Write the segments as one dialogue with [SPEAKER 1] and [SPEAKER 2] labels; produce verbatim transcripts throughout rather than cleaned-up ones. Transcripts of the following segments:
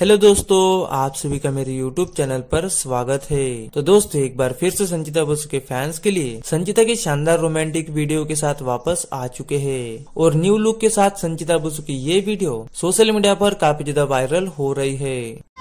[SPEAKER 1] Hello दोस्तों, आप सभी का मेरे यूट्यूब चैनल पर स्वागत है। तो दोस्तों, एक बार फिर से संचिता बसु के फैंस के लिए संचिता की शानदार रोमांटिक वीडियो के साथ वापस आ चुके हैं और न्यू लुक के साथ संचिता बसु की ये वीडियो सोशल मीडिया पर काफी ज्यादा वायरल हो रही है।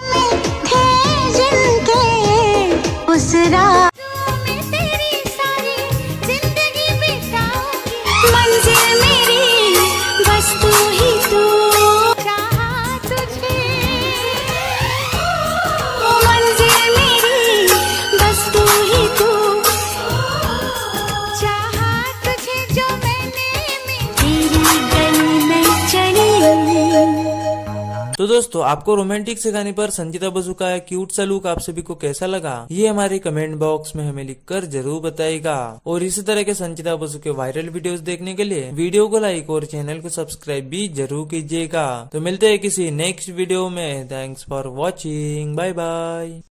[SPEAKER 1] तो दोस्तों, आपको रोमांटिक से गाने पर संचिता बसु का क्यूट सा लुक आप सभी को कैसा लगा, ये हमारे कमेंट बॉक्स में हमें लिखकर जरूर बताइएगा। और इसी तरह के संचिता बसु के वायरल वीडियोस देखने के लिए वीडियो को लाइक और चैनल को सब्सक्राइब भी जरूर कीजिएगा। तो मिलते हैं किसी नेक्स्ट वीडियो में। Thanks for watching, bye bye.